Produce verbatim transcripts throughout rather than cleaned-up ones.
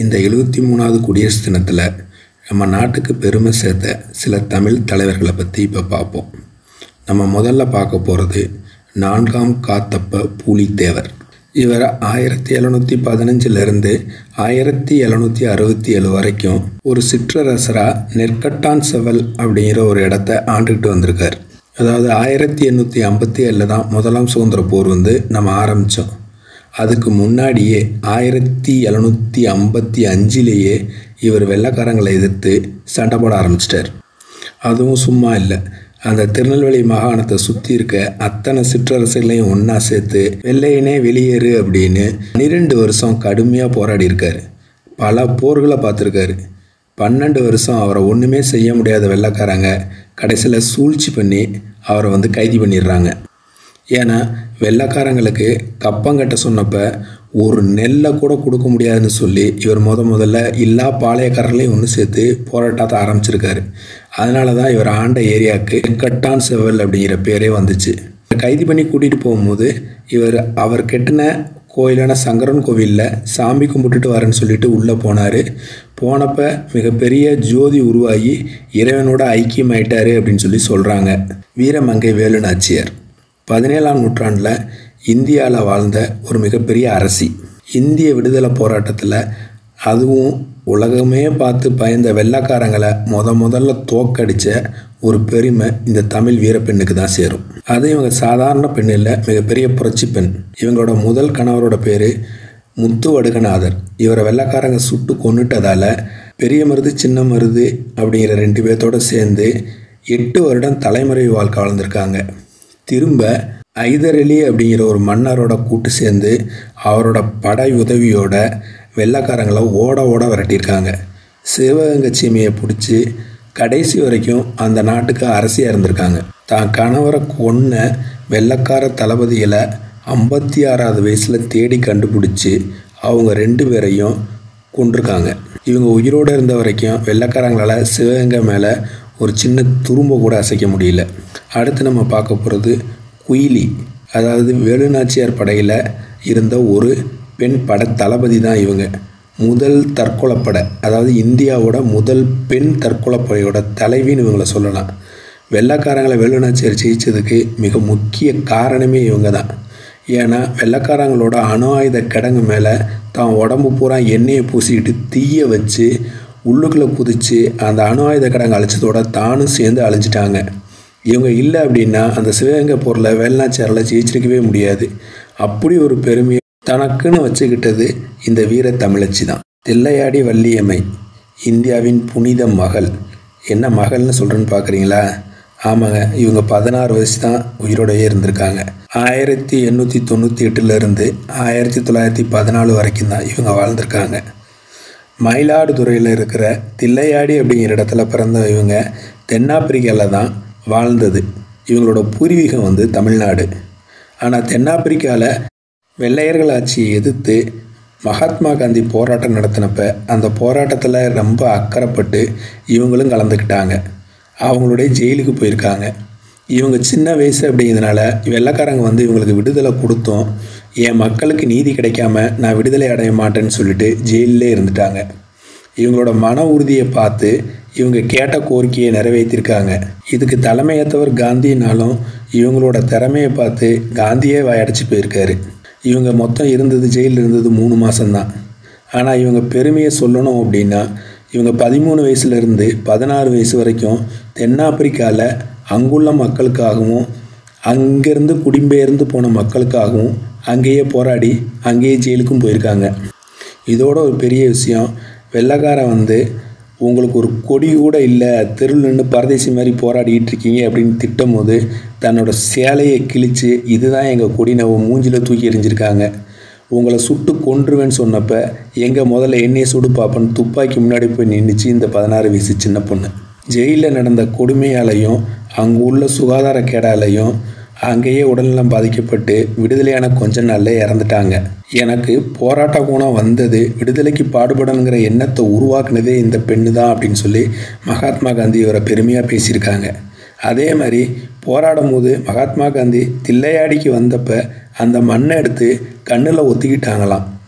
இந்த எழுபத்தி மூணாவது குடியரசு தினத்தில் நம்ம நாட்டுக்கு பெருமை சேர்த்த சில தமிழ் தலைவர்களை பற்றி இப்போ பார்ப்போம். நம்ம முதல்ல பார்க்க போகிறது நான்காம் காத்தப்ப பூலித்தேவர். இவர் ஆயிரத்தி எழுநூற்றி பதினஞ்சிலிருந்து ஆயிரத்தி எழுநூற்றி அறுபத்தி ஏழு வரைக்கும் ஒரு சிற்றரசராக நெற்கட்டான் செவல் அப்படிங்கிற ஒரு இடத்த ஆண்டுக்கிட்டு வந்திருக்கார். அதாவது ஆயிரத்தி எண்ணூற்றி ஐம்பத்தி ஏழில் தான் முதலாம் சுதந்திர போர் வந்து நம்ம ஆரம்பித்தோம். அதுக்கு முன்னாடியே ஆயிரத்தி எழுநூற்றி ஐம்பத்தி அஞ்சிலேயே இவர் வெள்ளைக்காரங்களை எதிர்த்து சண்டை போட ஆரம்பிச்சிட்டார். அதுவும் சும்மா இல்லை, அந்த திருநெல்வேலி மாகாணத்தை சுற்றி இருக்க அத்தனை சிற்றரசுகளையும் ஒன்றா சேர்த்து வெள்ளையனே வெளியேறு அப்படின்னு பன்னிரெண்டு வருஷம் கடுமையாக போராடி இருக்கார். பல போர்களை பார்த்துருக்காரு. பன்னெண்டு வருஷம் அவரை ஒன்றுமே செய்ய முடியாத வெள்ளைக்காரங்க கடைசியில் சூழ்ச்சி பண்ணி அவரை வந்து கைது பண்ணிடுறாங்க. ஏன்னா வெள்ளைக்காரங்களுக்கு கப்பங்கட்ட சொன்னப்போ ஒரு நெல்லை கூட கொடுக்க முடியாதுன்னு சொல்லி இவர் முத முதல்ல எல்லா பாளையக்காரர்களையும் ஒன்று சேர்த்து போராட்டத்தை ஆரம்பிச்சிருக்காரு. அதனால தான் இவர் ஆண்ட ஏரியாவுக்கு நெற்கட்டான் செவல் அப்படிங்கிற பேரே வந்துச்சு. கைது பண்ணி கூட்டிகிட்டு போகும்போது இவர் அவர் கெட்டின கோயிலான சங்கரன் கோவிலில் சாமி கும்பிட்டுட்டு வரேன்னு சொல்லிட்டு உள்ளே போனார். போனப்போ மிகப்பெரிய ஜோதி உருவாகி இறைவனோட ஐக்கியமாயிட்டார் அப்படின்னு சொல்லி சொல்கிறாங்க. வீரமங்கை வேலு நாச்சியார் பதினேழாம் நூற்றாண்டில் இந்தியாவில் வாழ்ந்த ஒரு மிகப்பெரிய அரசி. இந்திய விடுதலை போராட்டத்தில் அதுவும் உலகமே பார்த்து பயந்த வெள்ளைக்காரங்களை முத முதல்ல தோக்கடித்த ஒரு பெருமை இந்த தமிழ் வீரப்பெண்ணுக்கு தான் சேரும். அது இவங்க சாதாரண பெண் இல்லை, மிகப்பெரிய புரட்சி பெண். இவங்களோட முதல் கணவரோட பேர் முத்துவடுகநாதர். இவரை வெள்ளைக்காரங்க சுட்டு கொன்னுட்டதால் பெரிய மருது சின்ன மருது அப்படிங்கிற ரெண்டு பேர்த்தோடு சேர்ந்து எட்டு வருடம் தலைமுறை வாழ்க்கை வாழ்ந்திருக்காங்க. திரும்ப ஐதர் அலி அப்படிங்கிற ஒரு மன்னரோட கூட்டு சேர்ந்து அவரோட படை உதவியோட வெள்ளைக்காரங்களை ஓட ஓட விரட்டியிருக்காங்க. சிவகங்கை சீமையை பிடிச்சி கடைசி வரைக்கும் அந்த நாட்டுக்கு அரசியாக இருந்திருக்காங்க. தான் கணவரை கொன்ன வெள்ளைக்கார தளபதிகளை ஐம்பத்தி ஆறாவது வயசில் தேடி கண்டுபிடிச்சி அவங்க ரெண்டு பேரையும் கொண்டிருக்காங்க. இவங்க உயிரோடு இருந்த வரைக்கும் வெள்ளைக்காரங்களால் சிவகங்கை மேலே ஒரு சின்ன துரும்ப கூட அசைக்க முடியல. அடுத்து நம்ம பார்க்க போகிறது குயிலி. அதாவது வேலுநாச்சியார் படையில் இருந்த ஒரு பெண் படை தளபதி தான் இவங்க. முதல் தற்கொலைப்படை, அதாவது இந்தியாவோட முதல் பெண் தற்கொலைப்படையோட தலைவின்னு இவங்களை சொல்லலாம். வெள்ளைக்காரங்களை வேலுநாச்சியார் ஜெயிச்சதுக்கு மிக முக்கிய காரணமே இவங்க தான். ஏன்னா வெள்ளைக்காரங்களோட அணு ஆயுத கிடங்கு மேலே தான் உடம்பு பூரா எண்ணெயை பூசிக்கிட்டு தீய வச்சு உள்ளுக்குள்ளே குதித்து அந்த அணு ஆயுத கிடங்கு அழிச்சதோட தானும் சேர்ந்து அழிஞ்சிட்டாங்க. இவங்க இல்லை அப்படின்னா அந்த சிவகங்கை போரில் வேலுநாச்சியாரில் ஜெயிச்சிருக்கவே முடியாது. அப்படி ஒரு பெருமையை தனக்குன்னு வச்சுக்கிட்டது இந்த வீர தமிழச்சி தான். தில்லையாடி வள்ளியம்மை இந்தியாவின் புனித மகள். என்ன மகள்னு சொல்கிறேன்னு பார்க்குறீங்களா? ஆமாங்க, இவங்க பதினாறு வயசு தான் உயிரோடையே இருந்திருக்காங்க. ஆயிரத்தி எண்ணூற்றி தொண்ணூற்றி எட்டுலேருந்து ஆயிரத்தி தொள்ளாயிரத்தி பதினாலு வரைக்கும் தான் இவங்க வாழ்ந்திருக்காங்க. மயிலாடுதுறையில் இருக்கிற தில்லையாடி அப்படிங்கிற இடத்துல பிறந்த இவங்க தென்னாப்பிரிக்காவில் தான் வாழ்ந்தது. இவங்களோட பூர்வீகம் வந்து தமிழ்நாடு. ஆனால் தென்னாப்பிரிக்காவில் வெள்ளையர்கள் ஆட்சியை எதிர்த்து மகாத்மா காந்தி போராட்டம் நடத்தினப்ப அந்த போராட்டத்தில் ரொம்ப அக்கறைப்பட்டு இவங்களும் கலந்துக்கிட்டாங்க. அவங்களுடைய ஜெயிலுக்கு போயிருக்காங்க. இவங்க சின்ன வயசு அப்படிங்கிறதுனால வெள்ளைக்காரங்க வந்து இவங்களுக்கு விடுதலை கொடுத்தோம், என் மக்களுக்கு நீதி கிடைக்காம நான் விடுதலை அடைய மாட்டேன்னு சொல்லிட்டு ஜெயிலே இருந்துட்டாங்க. இவங்களோட மன உறுதியை பார்த்து இவங்க கேட்ட கோரிக்கையை நிறைவேற்றிருக்காங்க. இதுக்கு தலைமையேற்றவர் காந்தினாலும் இவங்களோட திறமையை பார்த்து காந்தியே வாயடைச்சி போயிருக்காரு. இவங்க மொத்தம் இருந்தது ஜெயிலில் இருந்தது மூணு மாதம்தான். ஆனால் இவங்க பெருமையை சொல்லணும் அப்படின்னா இவங்க பதிமூணு வயசுலேருந்து பதினாறு வயசு வரைக்கும் தென்னாப்பிரிக்காவில் அங்குள்ள மக்களுக்காகவும் அங்கேருந்து குடிபெயர்ந்து போன மக்களுக்காகவும் அங்கேயே போராடி அங்கேயே ஜெயிலுக்கும் போயிருக்காங்க. இதோட ஒரு பெரிய விஷயம், வெள்ளைக்காரன் வந்து உங்களுக்கு ஒரு கொடி கூட இல்லை, தெருவில் நின்று பரதேசி மாதிரி போராடிக்கிட்டு இருக்கீங்க அப்படின்னு திட்டும் போது தன்னோட சேலையை கிழித்து இதுதான் எங்கள் கொடி நம்ம மூஞ்சில் தூக்கி எறிஞ்சிருக்காங்க. உங்களை சுட்டு கொன்றுவேன்னு சொன்னப்போ எங்கே முதல்ல எண்ணெயை சுடு பார்ப்பேன்னு துப்பாக்கி முன்னாடி போய் நின்றுச்சு இந்த பதினாறு வயசு சின்ன பொண்ணு. ஜெயிலில் நடந்த கொடுமையாலையும் அங்கே உள்ள சுகாதார கேடாலையும் அங்கேயே உடல்நலம் பாதிக்கப்பட்டு விடுதலையான கொஞ்ச நாளில் இறந்துட்டாங்க. எனக்கு போராட்ட குணம் வந்தது, விடுதலைக்கு பாடுபடணுங்கிற எண்ணத்தை உருவாக்குனதே இந்த பெண்ணு தான் அப்படின்னு சொல்லி மகாத்மா காந்தி இவரை பெருமையாக பேசியிருக்காங்க. அதே மாதிரி போராடும் போது மகாத்மா காந்தி தில்லையாடிக்கு வந்தப்போ அந்த மண்ணை எடுத்து கண்ணில் ஒத்திக்கிட்டாங்களாம்.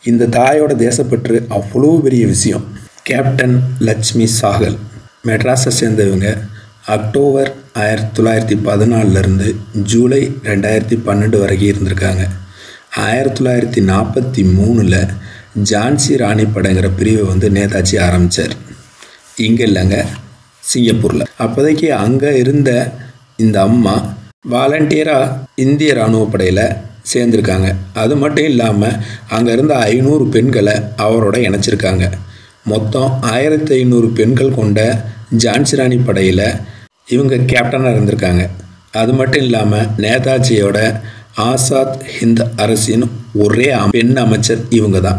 இந்த தாயோட தேசப்பற்று அவ்வளோ பெரிய விஷயம். கேப்டன் லட்சுமி சாகல் மெட்ராஸை சேர்ந்தவங்க. அக்டோபர் ஆயிரத்தி தொள்ளாயிரத்தி பதினாலிருந்து ஜூலை ரெண்டாயிரத்தி பன்னெண்டு வரைக்கும் இருந்திருக்காங்க. ஆயிரத்தி தொள்ளாயிரத்தி நாற்பத்தி மூணில் ஜான்சி ராணி படைங்கிற பிரிவை வந்து நேதாஜி ஆரம்பித்தார். இங்கே இல்லைங்க, சிங்கப்பூரில். அப்போதைக்கு அங்கே இருந்த இந்த அம்மா வாலண்டியராக இந்திய இராணுவ படையில் சேர்ந்துருக்காங்க. அது மட்டும் இல்லாமல் அங்கே இருந்த ஐநூறு பெண்களை அவரோட இணைச்சிருக்காங்க. மொத்தம் ஆயிரத்தி ஐநூறு பெண்கள் கொண்ட ஜான்சி ராணி படையில் இவங்க கேப்டனாக இருந்திருக்காங்க. அது மட்டும் இல்லாமல் நேதாஜியோட ஆசாத் ஹிந்த் அரசின் ஒரே பெண் அமைச்சர் இவங்க தான்.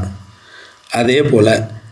அதே போல்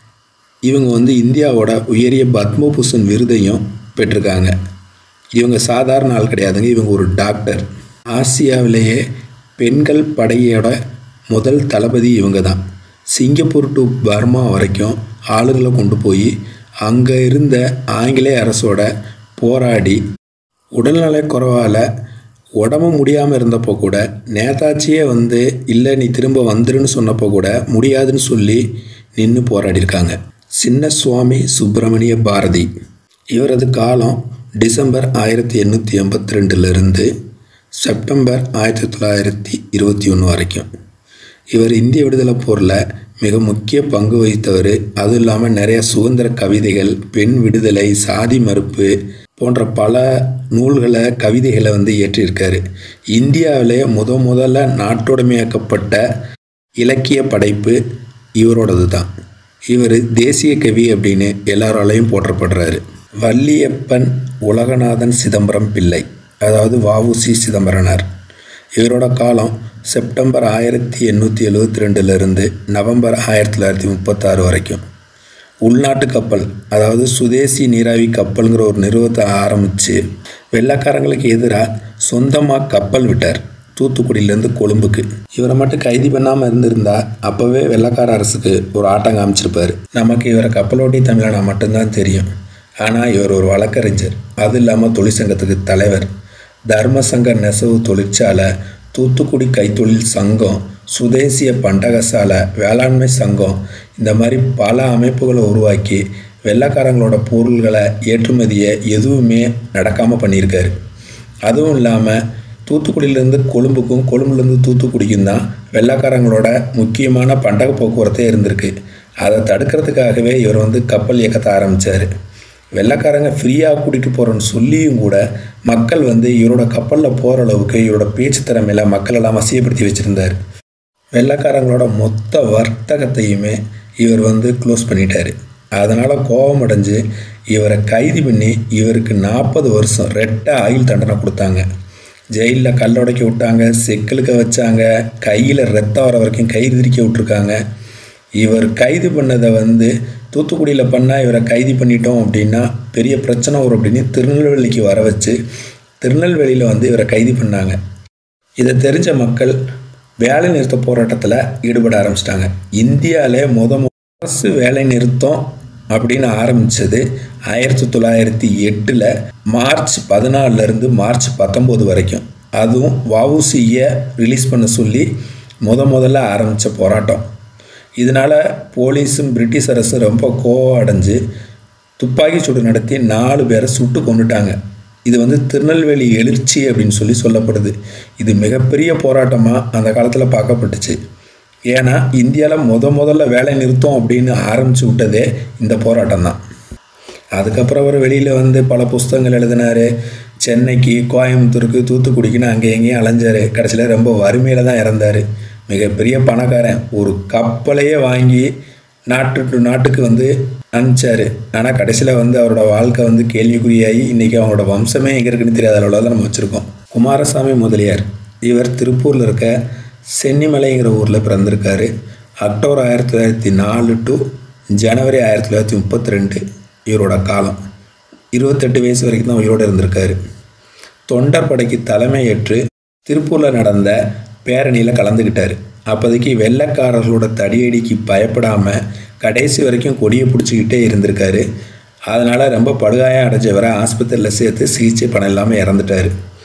இவங்க வந்து இந்தியாவோட உயரிய பத்மபூஷன் விருதையும் பெற்றிருக்காங்க. இவங்க சாதாரண ஆள் கிடையாதுங்க, இவங்க ஒரு டாக்டர். ஆசியாவிலேயே பெண்கள் படையோட முதல் தளபதி இவங்க தான். சிங்கப்பூர் டு பர்மா வரைக்கும் ஆளுங்களை கொண்டு போய் அங்கே இருந்த ஆங்கிலேய அரசோட போராடி உடல்நல குறைவால் உடம்பு முடியாமல் இருந்தப்போ கூட நேதாஜியே வந்து இல்லை நீ திரும்ப வந்துருன்னு சொன்னப்போ கூட முடியாதுன்னு சொல்லி நின்று போராடியிருக்காங்க. சின்ன சுவாமி சுப்பிரமணிய பாரதி. இவரது காலம் டிசம்பர் ஆயிரத்தி எண்ணூற்றி எண்பத்தி ரெண்டுலேருந்து செப்டம்பர் ஆயிரத்தி தொள்ளாயிரத்தி இருபத்தி ஒன்று வரைக்கும். இவர் இந்திய விடுதலை போரில் மிக முக்கிய பங்கு வகித்தவர். அதுவும் இல்லாமல் நிறைய சுதந்திர கவிதைகள், பெண் விடுதலை, சாதி மறுப்பு போன்ற பல நூல்களை, கவிதைகளை வந்து இயற்றியிருக்காரு. இந்தியாவிலே முத முதல்ல நாட்டுடைமையாக்கப்பட்ட இலக்கிய படைப்பு இவரோடது தான். இவர் தேசிய கவி அப்படின்னு எல்லாராலையும் போற்றப்படுறாரு. வள்ளியப்பன் உலகநாதன் சிதம்பரம் பிள்ளை, அதாவது வஉசி சிதம்பரனார். இவரோட காலம் செப்டம்பர் ஆயிரத்தி எண்ணூற்றி எழுபத்தி ரெண்டுலேருந்து நவம்பர் ஆயிரத்தி தொள்ளாயிரத்தி முப்பத்தாறு வரைக்கும். உள்நாட்டு கப்பல், அதாவது சுதேசி நீராவி கப்பலுங்கிற ஒரு நிறுவனத்தை ஆரம்பித்து வெள்ளைக்காரங்களுக்கு எதிராக சொந்தமாக கப்பல் விட்டார் தூத்துக்குடியிலேருந்து கொழும்புக்கு. இவரை மட்டும் கைது பண்ணாமல் இருந்திருந்தா அப்போவே வெள்ளைக்கார அரசுக்கு ஒரு ஆட்டம் காமிச்சிருப்பார். நமக்கு இவரை கப்பலோட்டி தமிழனா மட்டும்தான் தெரியும். ஆனால் இவர் ஒரு வழக்கறிஞர், அது இல்லாமல் தொழிற்சங்கத்துக்கு தலைவர். தர்மசங்க நெசவு தொழிற்சாலை, தூத்துக்குடி கைத்தொழில் சங்கம், சுதேசிய பண்டகசாலை, வேளாண்மை சங்கம், இந்த மாதிரி பல அமைப்புகளை உருவாக்கி வெள்ளைக்காரங்களோட பொருள்களை ஏற்றுமதியை எதுவுமே நடக்காமல் பண்ணியிருக்காரு. அதுவும் இல்லாமல் தூத்துக்குடியிலேருந்து கொழும்புக்கும் கொழும்புலேருந்து தூத்துக்குடிக்கும் தான் வெள்ளைக்காரங்களோட முக்கியமான பண்டக போக்குவரத்தே இருந்திருக்கு. அதை தடுக்கிறதுக்காகவே இவர் வந்து கப்பல் இயக்கத்தை ஆரம்பித்தார். வெள்ளைக்காரங்க ஃப்ரீயாக கூட்டிகிட்டு போகிறோன்னு சொல்லியும் கூட மக்கள் வந்து இவரோட கப்பலில் போகிற அளவுக்கு இவரோட பேச்சு திறமையில் மக்களெல்லாம் வசியப்படுத்தி வச்சுருந்தார். வெள்ளைக்காரங்களோட மொத்த வர்த்தகத்தையுமே இவர் வந்து க்ளோஸ் பண்ணிட்டார். அதனால் கோபம் அடைஞ்சு இவரை கைது பண்ணி இவருக்கு நாற்பது வருஷம் ரெட்டை ஆயுள் தண்டனை கொடுத்தாங்க. ஜெயிலில் கல்லொடைக்க விட்டாங்க, செக்கிலுக்க வச்சாங்க, கையில் ரத்தம் வர வரைக்கும் கைது திரிக்க விட்டுருக்காங்க. இவர் கைது பண்ணதை வந்து தூத்துக்குடியில் பண்ணால் இவரை கைது பண்ணிட்டோம் அப்படின்னா பெரிய பிரச்சனை வரும் அப்படின்னு திருநெல்வேலிக்கு வர வச்சு திருநெல்வேலியில் வந்து இவரை கைது பண்ணாங்க. இதை தெரிஞ்ச மக்கள் வேலை நிறுத்த போராட்டத்தில் ஈடுபட ஆரம்பிச்சிட்டாங்க. இந்தியாவிலே முத அரசு வேலை நிறுத்தம் அப்படின்னு ஆரம்பித்தது ஆயிரத்தி தொள்ளாயிரத்தி எட்டில் மார்ச் பதினாலிருந்து மார்ச் பத்தொம்போது வரைக்கும். அதுவும் வஉசியை ரிலீஸ் பண்ண சொல்லி முத முதல்ல ஆரம்பித்த போராட்டம். இதனால் போலீஸும் பிரிட்டிஷ் அரசும் ரொம்ப கோவம் அடைஞ்சு துப்பாக்கி சூடு நடத்தி நாலு பேரை சுட்டு கொண்டுட்டாங்க. இது வந்து திருநெல்வேலி எழுச்சி அப்படின்னு சொல்லி சொல்லப்படுது. இது மிகப்பெரிய போராட்டமாக அந்த காலத்தில் பார்க்கப்பட்டுச்சு. ஏன்னா இந்தியாவில் முத முதல்ல வேலை நிறுத்தம் அப்படின்னு ஆரம்பித்து விட்டதே இந்த போராட்டம் தான். அதுக்கப்புறம் அவர் வெளியில் வந்து பல புஸ்தகங்கள் எழுதினார். சென்னைக்கு, கோயம்புத்தூருக்கு, தூத்துக்குடிக்குன்னு அங்கே எங்கேயும் அலைஞ்சார். கடைசியில் ரொம்ப வறுமையில் தான் இறந்தார். மிகப்பெரிய பணக்காரன். ஒரு கப்பலையே வாங்கி நாட்டு டு நாட்டுக்கு வந்து அனுப்பிச்சார். ஆனால் கடைசியில் வந்து அவரோட வாழ்க்கை வந்து கேள்விக்குறியாகி இன்றைக்கி அவங்களோட வம்சமே எங்கே இருக்குன்னு தெரியாத அளவில் தான் நம்ம வச்சுருக்கோம். குமாரசாமி முதலியார். இவர் திருப்பூரில் இருக்க சென்னிமலைங்கிற ஊரில் பிறந்திருக்காரு. அக்டோபர் ஆயிரத்தி தொள்ளாயிரத்தி நாலு டு ஜனவரி ஆயிரத்தி தொள்ளாயிரத்தி முப்பத்தி ரெண்டு இவரோட காலம். இருபத்தெட்டு வயசு வரைக்கும் தான் உயிரோடு இருந்திருக்காரு. தொண்டர் படைக்கு தலைமை ஏற்று திருப்பூரில் நடந்த பேரணியில் கலந்துக்கிட்டார். அப்போதைக்கு வெள்ளைக்காரர்களோட தடியடிக்கு பயப்படாமல் கடைசி வரைக்கும் கொடியை பிடிச்சிக்கிட்டே இருந்திருக்காரு. அதனால் ரொம்ப படுகாயம் அடைஞ்சவரை ஆஸ்பத்திரியில் சேர்த்து சிகிச்சை பண்ண இல்லாமல் இறந்துட்டார்.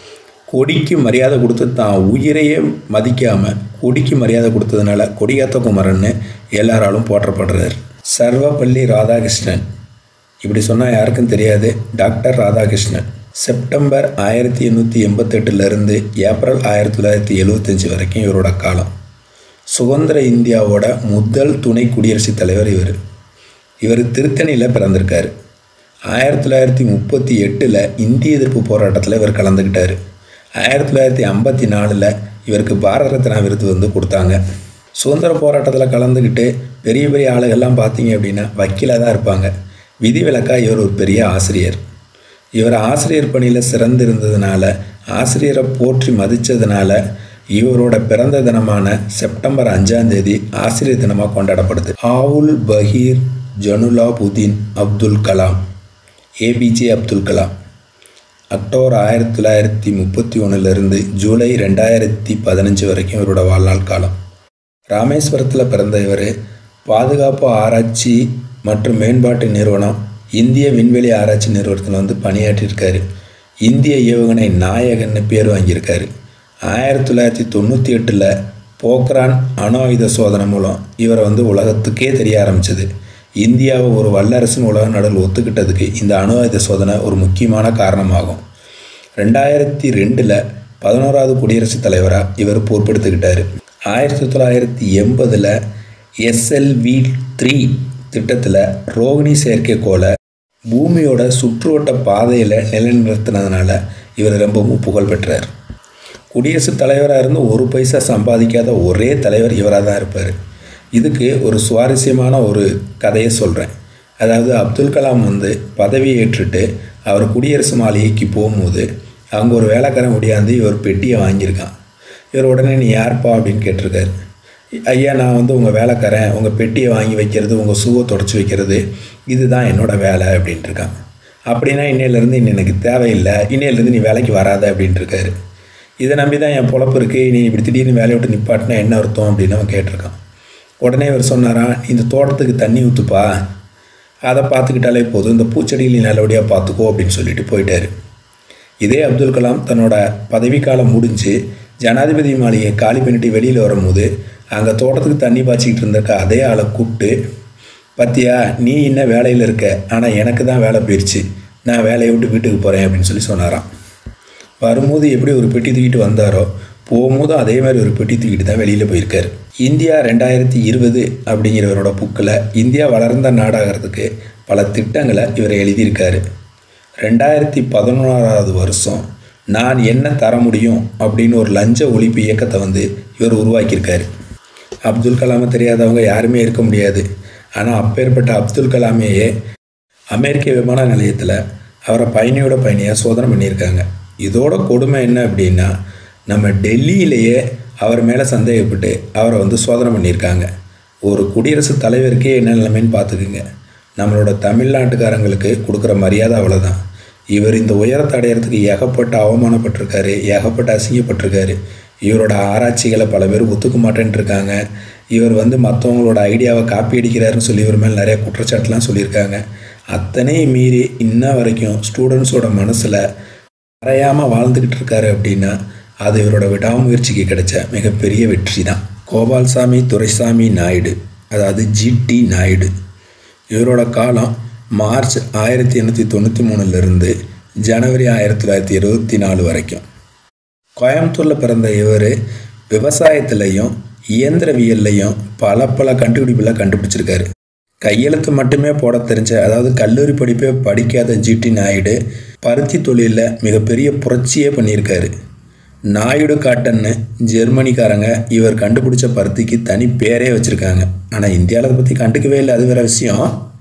கொடிக்கு மரியாதை கொடுத்து தான் உயிரையே மதிக்காமல் கொடிக்கு மரியாதை கொடுத்ததுனால கொடியாத்த குமரன்னு எல்லாராலும் போற்றப்படுறார். சர்வப்பள்ளி ராதாகிருஷ்ணன், இப்படி சொன்னால் யாருக்கும் தெரியாது, டாக்டர் ராதாகிருஷ்ணன் செப்டம்பர் ஆயிரத்தி எண்ணூற்றி எண்பத்தெட்டுலேருந்து ஏப்ரல் ஆயிரத்தி தொள்ளாயிரத்தி எழுபத்தஞ்சி வரைக்கும் இவரோட காலம். சுதந்திர இந்தியாவோட முதல் துணை குடியரசுத் தலைவர் இவர். இவர் திருத்தணியில் பிறந்திருக்கார். ஆயிரத்தி தொள்ளாயிரத்தி முப்பத்தி எட்டில் இந்திய எதிர்ப்பு போராட்டத்தில் இவர் கலந்துக்கிட்டார். ஆயிரத்தி தொள்ளாயிரத்தி ஐம்பத்தி நாலில் இவருக்கு பாரத ரத்னா விருது வந்து கொடுத்தாங்க. சுதந்திர போராட்டத்தில் கலந்துக்கிட்டு பெரிய பெரிய ஆளுகள்லாம் பார்த்தீங்க அப்படின்னா வக்கீலாக தான் இருப்பாங்க. விதிவிலக்காக இவர் ஒரு பெரிய ஆசிரியர். இவர் ஆசிரியர் பணியில் சிறந்து இருந்ததுனால, ஆசிரியரை போற்றி மதித்ததுனால இவரோட பிறந்த தினமான செப்டம்பர் அஞ்சாம் தேதி ஆசிரியர் தினமாக கொண்டாடப்படுது. ஆவுல் பகீர் ஜனுலாபுதீன் அப்துல் கலாம், ஏபிஜே அப்துல் கலாம், அக்டோபர் ஆயிரத்தி தொள்ளாயிரத்தி முப்பத்தி ஒன்றுலேருந்து ஜூலை ரெண்டாயிரத்தி பதினஞ்சு வரைக்கும் இவரோட வாழ்நாள் காலம். ராமேஸ்வரத்தில் பிறந்த இவர் பாதுகாப்பு ஆராய்ச்சி மற்றும் மேம்பாட்டு நிறுவனம் இந்திய விண்வெளி ஆராய்ச்சி நிறுவனத்தில் வந்து பணியாற்றியிருக்காரு. இந்திய ஏவுகணை நாயகன்னு பேர் வாங்கியிருக்காரு. ஆயிரத்தி தொள்ளாயிரத்தி தொண்ணூற்றி எட்டில் போக்ரான் அணு ஆயுத சோதனை மூலம் இவரை வந்து உலகத்துக்கே தெரிய ஆரம்பிச்சது. இந்தியாவை ஒரு வல்லரசுன்னு உலக நாடுகள் ஒத்துக்கிட்டதுக்கு இந்த அணு ஆயுத சோதனை ஒரு முக்கியமான காரணமாகும். ரெண்டாயிரத்தி ரெண்டில் பதினோராவது குடியரசுத் தலைவராக இவர் பொறுப்பெடுத்துக்கிட்டார். ஆயிரத்தி தொள்ளாயிரத்தி எண்பதில் எஸ்எல்வி த்ரீ திட்டத்தில் ரோகிணி செயற்கைக்கோளை பூமியோட சுற்றுவட்ட பாதையில் நிலைநிறுத்தினதுனால இவர் ரொம்பவும் புகழ் பெற்றார். குடியரசுத் தலைவராக இருந்து ஒரு பைசா சம்பாதிக்காத ஒரே தலைவர் இவராக தான் இருப்பார். இதுக்கு ஒரு சுவாரஸ்யமான ஒரு கதையை சொல்கிறேன். அதாவது அப்துல் கலாம் வந்து பதவி ஏற்றுட்டு அவர் குடியரசு மாளிகைக்கு போகும்போது அங்கே ஒரு வேலைக்காரன் முடியாந்து இவர் பெட்டியை வாங்கியிருக்கான். இவர் உடனே நீ யார்ப்பா அப்படின்னு கேட்டிருக்காரு. ஐயா, நான் வந்து உங்கள் வேலைக்காரன், உங்கள் பெட்டியை வாங்கி வைக்கிறது, உங்கள் ஷூவை தொடச்சி வைக்கிறது, இதுதான் என்னோடய வேலை அப்படின்ட்டு இருக்கான். அப்படின்னா இன்னையிலேருந்து இன்னும் எனக்கு தேவையில்லை, இன்னையிலேருந்து நீ வேலைக்கு வராத அப்படின்ட்டு இருக்காரு. இதை நம்பி தான் என் பொழப்பு இருக்குது, நீ இப்படி திடீர்னு வேலையை விட்டு நிப்பாட்டினா என்ன அர்த்தம் அப்படின்னு அவன் கேட்டிருக்கான். உடனே இவர் சொன்னாரான், இந்த தோட்டத்துக்கு தண்ணி ஊற்றுப்பா, அதை பார்த்துக்கிட்டாலே போதும், இந்த பூச்செடிகளை நல்லபடியாக பார்த்துக்கோ அப்படின்னு சொல்லிட்டு போயிட்டார். இதே அப்துல் கலாம் தன்னோட பதவிக்காலம் முடிஞ்சு ஜனாதிபதி மாளிகையை காலி பண்ணிட்டு வெளியில் வரும்போது அங்கே தோட்டத்துக்கு தண்ணி பாய்ச்சிக்கிட்டு இருந்திருக்க அதே ஆளை கூப்பிட்டு, பத்தியா நீ இன்னும் வேலையில் இருக்க, ஆனால் எனக்கு தான் வேலை போயிடுச்சு, நான் வேலையை விட்டு வீட்டுக்கு போகிறேன் அப்படின்னு சொல்லி சொன்னாராம். வரும்போது எப்படி ஒரு பெட்டி தூக்கிட்டு வந்தாரோ போகும்போது அதே மாதிரி ஒரு பெட்டி தூக்கிட்டு தான் வெளியில் போயிருக்கார். இந்தியா ரெண்டாயிரத்தி இருபது அப்படிங்கிறவரோட புக்கில் இந்தியா வளர்ந்த நாடாகிறதுக்கு பல திட்டங்களை இவர் எழுதியிருக்காரு. ரெண்டாயிரத்தி பதினோராவது வருஷம் நான் என்ன தர முடியும் அப்படின்னு ஒரு லஞ்ச ஒழிப்பு இயக்கத்தை வந்து இவர் உருவாக்கியிருக்காரு. அப்துல் கலாமை தெரியாதவங்க யாருமே இருக்க முடியாது. ஆனால் அப்பேற்பட்ட அப்துல் கலாமையே அமெரிக்க விமான நிலையத்தில் அவரை பயணியோட பயணியாக சோதனை பண்ணியிருக்காங்க. இதோட கொடுமை என்ன அப்படின்னா, நம்ம டெல்லியிலேயே அவர் மேலே சந்தேகப்பட்டு அவரை வந்து சோதனை பண்ணியிருக்காங்க. ஒரு குடியரசுத் தலைவருக்கே என்ன நிலைமைன்னு பார்த்துக்குங்க. நம்மளோட தமிழ்நாட்டுக்காரங்களுக்கு கொடுக்குற மரியாதை அவ்வளோதான். இவர் இந்த உயரத்தை அடையிறதுக்கு ஏகப்பட்ட அவமானப்பட்டிருக்காரு, ஏகப்பட்ட அசிங்கப்பட்டிருக்காரு. இவரோட ஆராய்ச்சிகளை பல பேர் ஒத்துக்க மாட்டேன்ட்டு இருக்காங்க. இவர் வந்து மற்றவங்களோட ஐடியாவை காப்பி அடிக்கிறாருன்னு சொல்லி இவர் மேலே நிறைய குற்றச்சாட்டுலாம் சொல்லியிருக்காங்க. அத்தனையும் மீறி இன்ன வரைக்கும் ஸ்டூடெண்ட்ஸோட மனசில் மறையாமல் வாழ்ந்துக்கிட்டு இருக்காரு அப்படின்னா அது இவரோட விடாமுயற்சிக்கு கிடைச்ச மிகப்பெரிய வெற்றி தான். கோபால்சாமி துரைசாமி நாயுடு, அதாவது ஜிடி நாயுடு, இவரோட காலம் மார்ச் ஆயிரத்தி எண்ணூற்றி தொண்ணூற்றி மூணுலேருந்து ஜனவரி ஆயிரத்தி தொள்ளாயிரத்தி இருபத்தி நாலு வரைக்கும். கோயம்புத்தூரில் பிறந்த இவர் விவசாயத்துலேயும் இயந்திரவியல்லையும் பல பல கண்டுபிடிப்புலாம் கண்டுபிடிச்சிருக்காரு. கையெழுத்து மட்டுமே போட தெரிஞ்ச, அதாவது கல்லூரி படிப்பே படிக்காத ஜிடி நாயுடு பருத்தி தொழிலில் மிகப்பெரிய புரட்சியே பண்ணியிருக்காரு. நாயுடு காட்டன்னு ஜெர்மனிக்காரங்க இவர் கண்டுபிடிச்ச பருத்திக்கு தனி பேரே வச்சுருக்காங்க. ஆனால் இந்தியாவில் அதை பற்றி கண்டுக்கவே இல்லை, அது வேறு விஷயம்.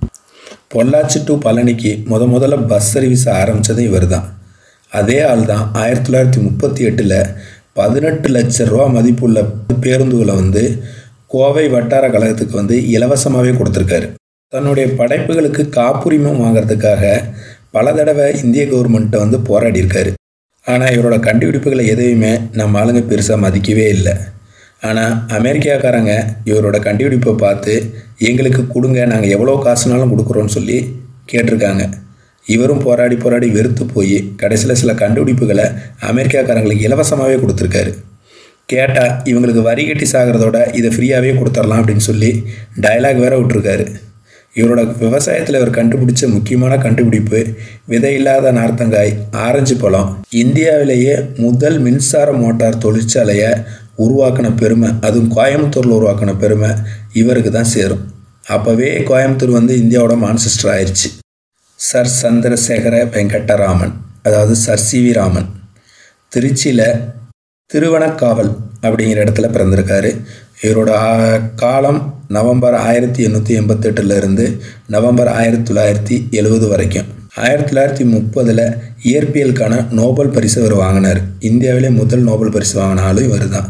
பொள்ளாச்சி டு பழனிக்கு முத முதல்ல பஸ் சர்வீஸ் ஆரம்பித்ததும் இவர் தான். அதே ஆள் தான் ஆயிரத்தி தொள்ளாயிரத்தி முப்பத்தி எட்டில் பதினெட்டு லட்ச ரூபா மதிப்புள்ள பேருந்துகளை வந்து கோவை வட்டார கழகத்துக்கு வந்து இலவசமாகவே கொடுத்துருக்காரு. தன்னுடைய படைப்புகளுக்கு காப்புரிமம் வாங்கிறதுக்காக பல தடவை இந்திய கவர்மெண்ட்டை வந்து போராடியிருக்காரு. ஆனால் இவரோட கண்டுபிடிப்புகளை எதையுமே நம்ம ஆளுங்க பெருசாக மதிக்கவே இல்லை. ஆனால் அமெரிக்காக்காரங்க இவரோட கண்டுபிடிப்பை பார்த்து எங்களுக்கு கொடுங்க, நாங்கள் எவ்வளோ காசுனாலும் கொடுக்குறோன்னு சொல்லி கேட்டிருக்காங்க. இவரும் போராடி போராடி வெறுத்து போய் கடைசியில் சில கண்டுபிடிப்புகளை அமெரிக்காக்காரங்களுக்கு இலவசமாகவே கொடுத்துருக்காரு. கேட்டால் இவங்களுக்கு வரி கட்டி சாகிறதோட இதை ஃப்ரீயாகவே கொடுத்துடலாம் அப்படின்னு சொல்லி டயலாக் வேற விட்டுருக்காரு. இவரோட விவசாயத்தில் இவர் கண்டுபிடிச்ச முக்கியமான கண்டுபிடிப்பு விதை இல்லாத நார்த்தங்காய் ஆரஞ்சு பழம். இந்தியாவிலேயே முதல் மின்சார மோட்டார் தொழிற்சாலையை உருவாக்கின பெருமை, அதுவும் கோயம்புத்தூரில் உருவாக்கின பெருமை இவருக்கு தான் சேரும். அப்போவே கோயம்புத்தூர் வந்து இந்தியாவோட மான்செஸ்டர் ஆயிடுச்சு. சர் சந்திரசேகர வெங்கடராமன், அதாவது சர் சி வி ராமன், திருச்சியில் திருவனக்காவல் அப்படிங்கிற இடத்துல பிறந்திருக்காரு. இவரோட காலம் நவம்பர் ஆயிரத்தி எண்ணூற்றி எண்பத்தெட்டுலேருந்து நவம்பர் ஆயிரத்தி தொள்ளாயிரத்தி எழுபது வரைக்கும். ஆயிரத்தி தொள்ளாயிரத்தி முப்பதில் இயற்பியலுக்கான நோபல் பரிசு இவர் வாங்கினார். இந்தியாவிலே முதல் நோபல் பரிசு வாங்கினாலும் இவர் தான்.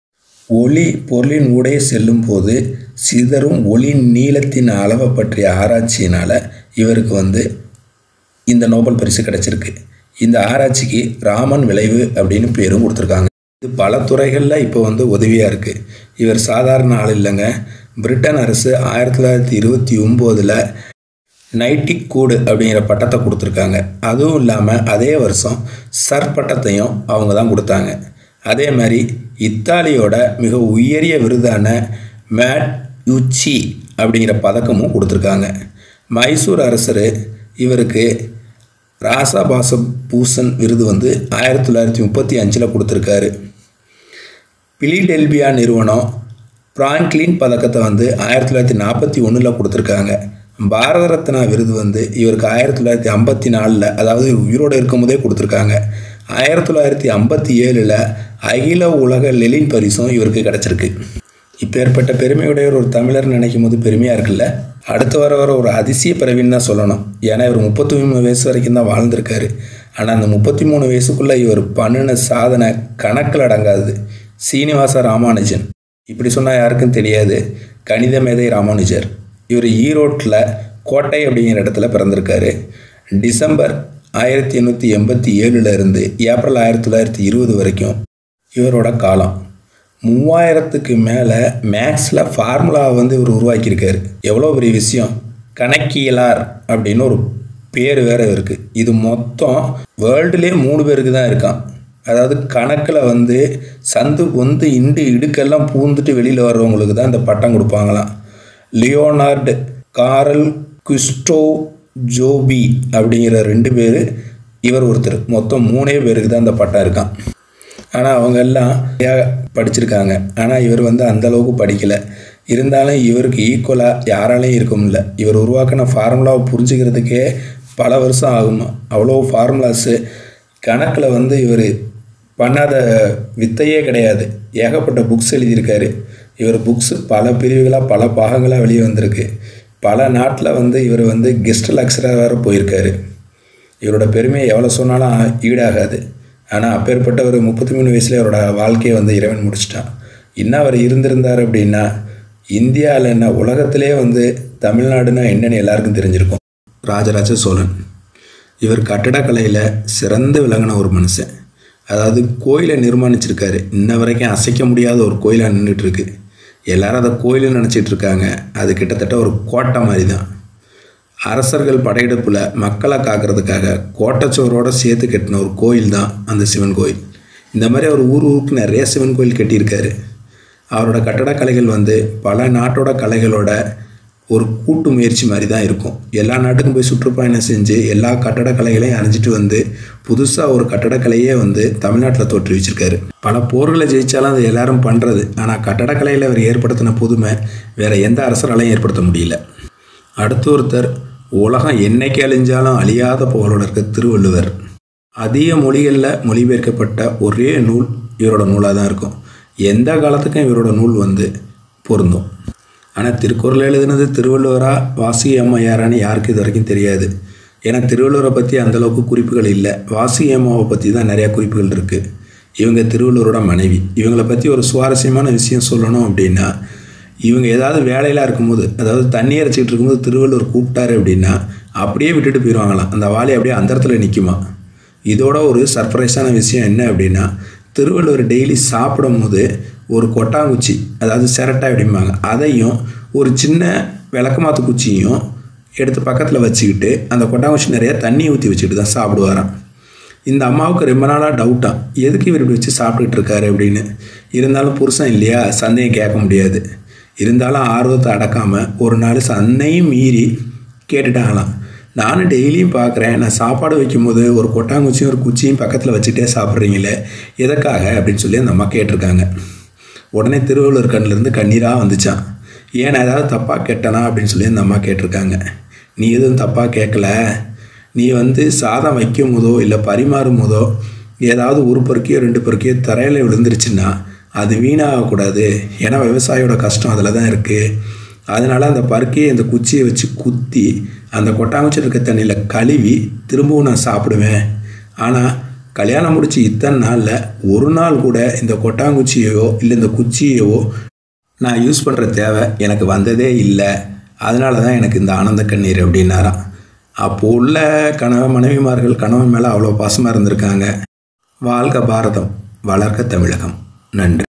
ஒளி பொருளின் ஊடே செல்லும் போது சிதறும் ஒளி நீளத்தின் அளவை பற்றிய ஆராய்ச்சியினால் இவருக்கு வந்து இந்த நோபல் பரிசு கிடச்சிருக்கு. இந்த ஆராய்ச்சிக்கு ராமன் விளைவு அப்படின்னு பேரும் கொடுத்துருக்காங்க. இது பல துறைகளில் இப்போ வந்து உதவியாக இருக்குது. இவர் சாதாரண ஆள் இல்லைங்க. பிரிட்டன் அரசு ஆயிரத்தி தொள்ளாயிரத்தி இருபத்தி ஒம்போதில் நைட்டிக் கூடு அப்படிங்கிற பட்டத்தை கொடுத்துருக்காங்க. அதுவும் இல்லாமல் அதே வருஷம் சர் பட்டத்தையும் அவங்க தான் கொடுத்தாங்க. அதே மாதிரி இத்தாலியோட மிக உயரிய விருதான மேட் யுச்சி அப்படிங்கிற பதக்கமும் கொடுத்துருக்காங்க. மைசூர் அரசர் இவருக்கு ராசாபாச பூசன் விருது வந்து ஆயிரத்தி தொள்ளாயிரத்தி முப்பத்தி அஞ்சில் கொடுத்துருக்காரு. பிலிடெல்பியா நிறுவனம் பிராங்க்லின் பதக்கத்தை வந்து ஆயிரத்தி தொள்ளாயிரத்தி நாற்பத்தி ஒன்றில் கொடுத்துருக்காங்க. பாரத ரத்னா விருது வந்து இவருக்கு ஆயிரத்தி தொள்ளாயிரத்தி ஐம்பத்தி நாலில், அதாவது உயிரோடு இருக்கும் போதே கொடுத்துருக்காங்க. ஆயிரத்தி தொள்ளாயிரத்தி ஐம்பத்தி ஏழில் அகில உலக லெனின் பரிசும் இவருக்கு கிடச்சிருக்கு. இப்போ ஏற்பட்ட பெருமையுடைய ஒரு தமிழர் நினைக்கும் போது பெருமையாக இருக்குல்ல. அடுத்து வர வர ஒரு அதிசய பிறவின்னு தான் சொல்லணும். ஏன்னா இவர் முப்பத்தி மூணு வயசு வரைக்கும் தான் வாழ்ந்திருக்காரு. ஆனால் அந்த முப்பத்தி மூணு வயசுக்குள்ளே இவர் பண்ணின சாதனை கணக்கில் அடங்காது. சீனிவாச ராமானுஜன், இப்படி சொன்னால் யாருக்கும் தெரியாது, கணித மேதை ராமானுஜர். இவர் ஈரோட்டில் கோட்டை அப்படிங்கிற இடத்துல பிறந்திருக்காரு. டிசம்பர் ஆயிரத்தி எண்ணூற்றி எண்பத்தி ஏழுலேருந்து ஏப்ரல் ஆயிரத்தி தொள்ளாயிரத்தி இருபது வரைக்கும் இவரோட காலம். மூவாயிரத்துக்கு மேலே மேக்ஸில் ஃபார்முலாவை வந்து இவர் உருவாக்கியிருக்காரு. எவ்வளோ பெரிய விஷயம். கணக்கியலார் அப்படின்னு ஒரு பேர் வேறு இருக்குது. இது மொத்தம் வேர்ல்டுலேயே மூணு பேருக்கு தான் இருக்கான். அதாவது கணக்கில் வந்து சந்து பொந்து இண்டு இடுக்கெல்லாம் பூந்துட்டு வெளியில் வர்றவங்களுக்கு தான் இந்த பட்டம் கொடுப்பாங்களாம். லியோனார்டு காரல் குஸ்டோவ் ஜோபி அப்படிங்கிற ரெண்டு பேர், இவர் ஒருத்தர். மொத்தம் மூணே பேருக்கு தான் இந்த பட்டம் இருக்கான். ஆனால் அவங்க எல்லாம் படிச்சிருக்காங்க. ஆனால் இவர் வந்து அந்தளவுக்கு படிக்கலை. இருந்தாலும் இவருக்கு ஈக்குவலாக யாராலையும் இருக்க முடியல. இவர் உருவாக்கின ஃபார்முலாவை புரிஞ்சுக்கிறதுக்கே பல வருஷம் ஆகுமா. அவ்வளோ ஃபார்முலாஸு. கணக்கில் வந்து இவர் பண்ணாத வித்தையே கிடையாது. ஏகப்பட்ட புக்ஸ் எழுதியிருக்காரு. இவர் புக்ஸு பல பிரிவுகளாக பல பாகங்களாக வெளியே வந்திருக்கு. பல நாட்டில் வந்து இவர் வந்து கெஸ்ட் லெக்சராக வேறு போயிருக்காரு. இவரோட பெருமையை எவ்வளோ சொன்னாலும் ஈடாகாது. ஆனால் அப்பேற்பட்ட ஒரு முப்பத்தி மூணு வயசில் அவரோட வாழ்க்கையை வந்து இறைவன் முடிச்சிட்டான். இன்னும் அவர் இருந்திருந்தார் அப்படின்னா இந்தியாவில் என்ன, உலகத்திலே வந்து தமிழ்நாடுனா என்னென்னு எல்லாருக்கும் தெரிஞ்சிருக்கும். ராஜராஜ சோழன், இவர் கட்டடக்கலையில் சிறந்து விளங்கின ஒரு மனுஷன். அதாவது கோயிலை நிர்மாணிச்சிருக்காரு. இன்ன வரைக்கும் அசைக்க முடியாத ஒரு கோயிலாக நின்றுட்டுருக்கு. எல்லாரும் அதை கோயிலுன்னு நினச்சிட்டு இருக்காங்க. அது கிட்டத்தட்ட ஒரு கோட்டை மாதிரி தான். அரசர்கள் படையெடுப்பில் மக்களை காக்கிறதுக்காக கோட்டைச்சோரோடு சேர்த்து கட்டின ஒரு கோயில் தான் அந்த சிவன் கோயில். இந்த மாதிரி அவர் ஊர் ஊருக்கு நிறைய சிவன் கோயில் கட்டியிருக்காரு. அவரோட கட்டடக்கலைகள் வந்து பல நாட்டோட கலைகளோட ஒரு கூட்டு முயற்சி மாதிரி தான் இருக்கும். எல்லா நாட்டுக்கும் போய் சுற்றுப்பயணம் செஞ்சு எல்லா கட்டடக்கலைகளையும் அணிஞ்சிட்டு வந்து புதுசாக ஒரு கட்டடக்கலையே வந்து தமிழ்நாட்டில் தோற்றுவிச்சிருக்காரு. பல போர்களை ஜெயித்தாலும் அது எல்லாரும் பண்ணுறது. ஆனால் கட்டடக்கலையில் அவர் ஏற்படுத்தின புதுமை வேறு எந்த அரசராலையும் ஏற்படுத்த முடியல. அடுத்த ஒருத்தர் உலகம் என்னைக்கு அழிஞ்சாலும் அழியாத புகழோட இருக்க திருவள்ளுவர். அதிக மொழிகளில் மொழிபெயர்க்கப்பட்ட ஒரே நூல் இவரோட நூலாக தான் இருக்கும். எந்த காலத்துக்கும் இவரோட நூல் வந்து பொருந்தும். ஆனால் திருக்குறள் எழுதுனது திருவள்ளுவரா வாசுகி அம்மையாரான்னு யாருக்கு இது வரைக்கும் தெரியாது. ஏன்னா திருவள்ளுவரை பற்றி அந்தளவுக்கு குறிப்புகள் இல்லை. வாசுகி அம்மாவை பற்றி தான் நிறையா குறிப்புகள் இருக்குது. இவங்க திருவள்ளுவரோட மனைவி. இவங்களை பற்றி ஒரு சுவாரஸ்யமான விஷயம் சொல்லணும் அப்படின்னா, இவங்க ஏதாவது வேலையெல்லாம் இருக்கும்போது, அதாவது தண்ணி அரைச்சிக்கிட்டு இருக்கும்போது திருவள்ளுவர் கூப்பிட்டாரு அப்படின்னா அப்படியே விட்டுட்டு போயிடுவாங்களாம். அந்த வாளி அப்படியே அந்த இடத்துல நிற்குமா. இதோட ஒரு சர்ப்ரைஸான விஷயம் என்ன அப்படின்னா, திருவள்ளுவர் டெய்லி சாப்பிடும் போது ஒரு கொட்டாங்குச்சி, அதாவது சிரட்டை அப்படிம்பாங்க, அதையும் ஒரு சின்ன விளக்கமாத்து குச்சியும் எடுத்து பக்கத்தில் வச்சுக்கிட்டு அந்த கொட்டாங்குச்சி நிறைய தண்ணி ஊற்றி வச்சுக்கிட்டு தான் சாப்பிடுவாராம். இந்த அம்மாவுக்கு ரொம்ப நாளாக டவுட்டாக எதுக்கு இவர் இப்படி வச்சு சாப்பிட்டுட்டு இருக்காரு அப்படின்னு. இருந்தாலும் புருஷன் இல்லையா, சந்தேகம் கேட்க முடியாது. இருந்தாலும் ஆர்வத்தை அடக்காமல் ஒரு நாள் சன்னையும் மீறி கேட்டுட்டாங்களாம். நானும் டெய்லியும் பார்க்குறேன், நான் சாப்பாடு வைக்கும்போது ஒரு கொட்டாங்குச்சியும் ஒரு குச்சியும் பக்கத்தில் வச்சுட்டே சாப்பிட்றீங்களே, எதற்காக அப்படின்னு சொல்லி அந்த அம்மா கேட்டிருக்காங்க. உடனே திருவள்ளுவர் கண்ணிலேருந்து கண்ணீராக வந்துச்சான். ஏன் நான் ஏதாவது தப்பாக கேட்டனா அப்படின்னு சொல்லி அந்த அம்மா கேட்டிருக்காங்க. நீ எதுவும் தப்பாக கேட்கல, நீ வந்து சாதம் வைக்கும் போதோ இல்லை பரிமாறும் போதோ ஏதாவது ஒரு பொறுக்கியோ ரெண்டு பொறுக்கியோ தரையில் விழுந்துருச்சுன்னா அது வீணாகக்கூடாது. ஏன்னா விவசாயியோட கஷ்டம் அதில் தான் இருக்குது. அதனால் அந்த பருக்கையை அந்த குச்சியை வச்சு குத்தி அந்த கொட்டாங்குச்சி இருக்க தண்ணியில் கழுவி திரும்பவும் நான் சாப்பிடுவேன். ஆனால் கல்யாணம் முடித்து இத்தனை நாளில் ஒரு நாள் கூட இந்த கொட்டாங்குச்சியோ இல்லை இந்த குச்சியோ நான் யூஸ் பண்ணுற தேவை எனக்கு வந்ததே இல்லை. அதனால தான் எனக்கு இந்த ஆனந்த கண்ணீர் அப்படின்னாராம். அப்போ உள்ள கணவன் மனைவிமார்கள் கணவன் மேலே அவ்வளோ பாசமாக இருந்திருக்காங்க. வாழ்க பாரதம், வளர்க தமிழகம். நன்றி.